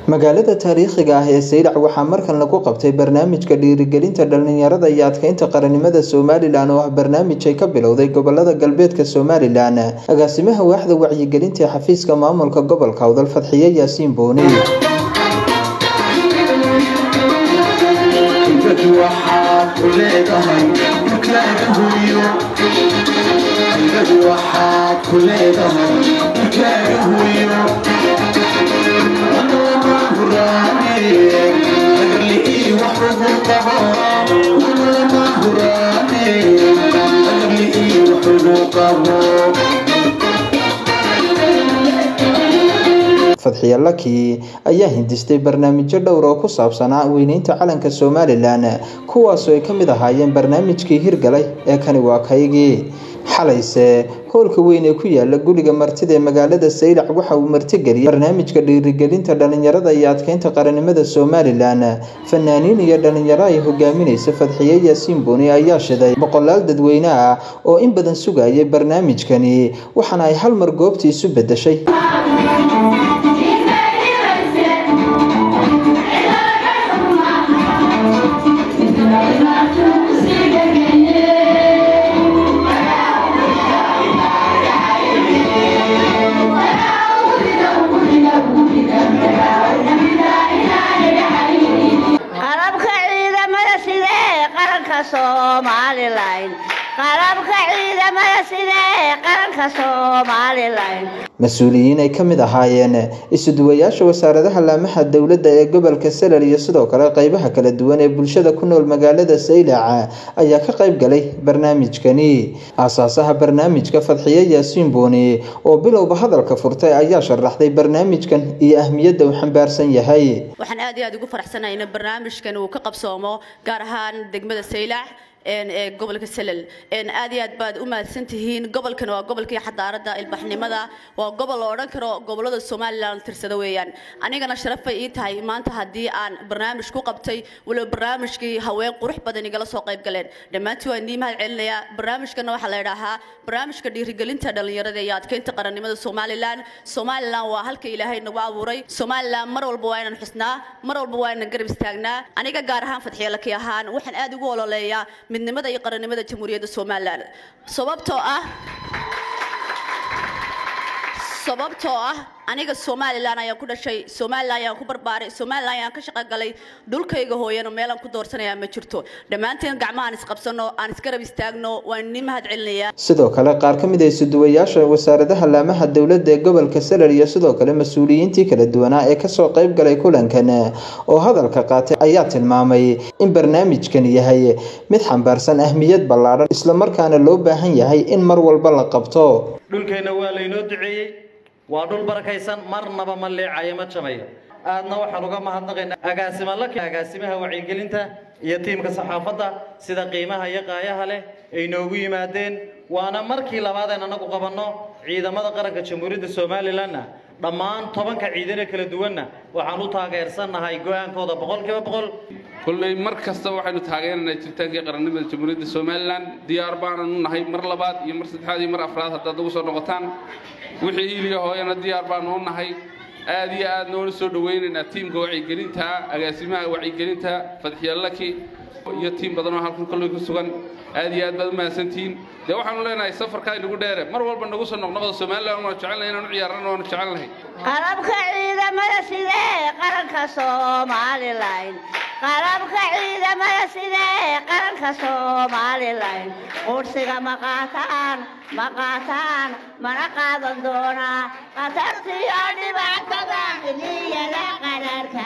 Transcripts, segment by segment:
magaalada taariikhiga ah ee Saylac waxaa markan lagu qabtay barnaamijka dhiirigelinta dhalinyarada iyo adkeynta qaranimada Soomaaliland oo ah barnaamij ay ka bilowday gobolada galbeedka Soomaaliland. agaasimaha waaxda wacyigelinta ee xafiiska maamulka gobolka Awdal Fadxiye Yaasiin Booni Fadxiye Laki ayaa hindistay barnaamijyo dhowr oo ku saabsanaa weynaynta calanka Soomaaliland kuwaas oo ay ka mid ahaayeen barnaamijkii hirgalay ee kani waa kaygii xalayse hoolka weyn ee ku yaala guriga martida ee magaalada Saylac waxa uu martigeliyay barnaamijka dhiirigelinta dhalinyarada iyo adkeynta qaranimada Soomaaliland. fanaaniin iyo dhalinyaro ay hogaaminaysa Fadxiye Yaasiin Booni ayaa shiday boqolaal dadweyne ah oo in badan sugayay barnaamijkani waxaana ay hal mar goobtii isu bedeshay mas'uuliyiin ay ka mid ahaayeen isuduwayaasha wasaaradaha laamaha dawladda ee gobolka Salal iyo sidoo kale qaybaha kala duwan ee bulshada ku nool magaalada Saylac ayaa ka qayb galay barnaamijkani. asaasaha barnaamijka Fadxiye Yaasiin Booni oo bilowba hadalka furtay ayaa sharaxday barnaamijkan iyo ahmiyadda uu xambaarsan yahay. waxaan aad iyo aad ugu faraxsanahay in barnaamijkan uu ka qabsoomo gaar ahaan degmada Saylac gobolka Salal aad iyo aad baad u mahadsantihiin. gobolkan waa gobolkii xadaarada ilbaxnimada waa gobol oo dhan karo gobolada Soomaaliland tirsada weeyaan. anigana sharaf ay ii tahay maanta haddii aan barnaamij ku qabtay wala barnaamijkii haween qurux badan igala soo qayb galeen dhammaantii waan idin mahad celinayaa. barnaamijkana waxaa la yiraahdaa barnaamijka dhiirigelinta dhalinyarada iyo adkeynta qaranimada Soomaaliland. Soomaaliland waa halka Ilaahay nagu abuuray. Soomaaliland mar walba waa inaan xusnaa, mar walba waa inaan garab istaagnaa. aniga gaar ahaan Fadxiye Laki ahaan waxaan aad ugu ololeeyaa midnimada iyo qaranimada Jamhuuriyadda Soomaaliland sababtoo ah aniga Soomaaliland ayaan ku dhashay, Soomaaliland ayaan ku barbaaray, Soomaaliland ayaan ka shaqo galay. dhulkayga hooyana meel aan ku doorsanayaa ma jirto. dhammaanteen gacmaha is qabsano aan is garab istaagno waan idin mahad celinayaa. sidoo kale qaar ka mid ah isuduwayaasha wasaaradaha laamaha dawladda ee gobolka Salal iyo sidoo kale mas'uuliyiintii kala duwanaa ee ka soo qayb galay kulankan oo hadalka qaatay ayaa tilmaamay in barnaamijkan yahay mid xambaarsan ahmiyad ballaaran isla markaana loo baahan yahay in mar walba la qabto. dhulkeena waa la inoo duceeyay waa dhul barakaysan marnaba ma leecayo ma jamayo. aadna waxaan uga mahadnaqaynaa agaasimaha wacyigelinta iyo tiimka saxaafadda sida qiimaha iyo qaayaha leh ay noogu yimaadeen. waana markii labaad ee anagu qabanno ciidamada qaranka Jamhuuriyadda Soomaaliland dhammaan 10 ciidan kala duwanna waxaan u taageersanahay go'aankooda 100%. kullay mar kasta waxaanu taageernaa jiritaanka qaranimada Jamhuuriyadda Soomaaliland. diyaar baan u nahay mar labaad iyo mar saddexaad iyo mar afraad hadda ugu soo noqotaan. wixii iliyo hooyana diyaar baan u nahay. aad iyo aad noo soo dhaweynayna tiimka wacyigelinta agaasimaha wacyigelinta Fadxiye Laki iyo tiim badan oo halkan kulay ku sugan. aad iyo aad baad u mahadsantiin. waxaanu leenahay safarka inagu dheere mar walba nagu soo noqnoqdo Soomaaliland oo jecelnahay inaan u ciyaarno oo jecelnahay qalabka ciidamada sidee qaranka Soomaaliland. qalabka ciidamada sidee qaranka Soomaaliland. qursiga maqaataan mana qaadan doonaa qatartiyo dhibaatada xilliyada qararka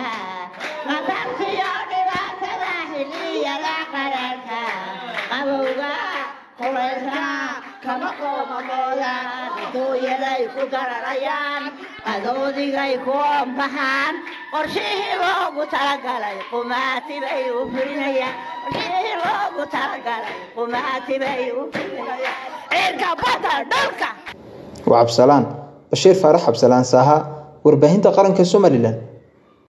qabowga kuleylka kama qoomamooda dooyaday ku dararayaan qadoodigay ku ombaxaan qorshihii loogu talagalay qumaati bay u fulinayaan cirka badda dhulka وعبسلان بشير فارح عبسلان ساها ورباهنتا قرنك Somaliland.